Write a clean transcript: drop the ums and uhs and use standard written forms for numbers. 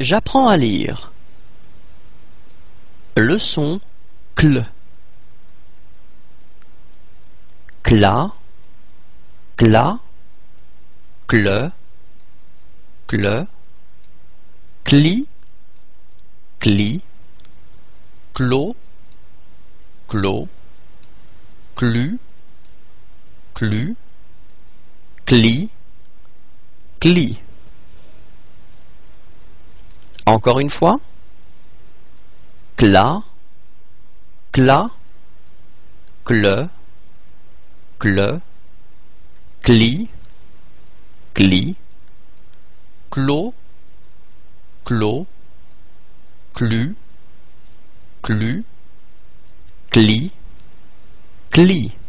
J'apprends à lire. Leçon cl. Cla, cla, cle, cle, cli, cli, clos, clos, clu, clu, cli, cli. Encore une fois. Cla, cla, cle, cle, cli, cli, clos, clos, clu, clu, cli, cli.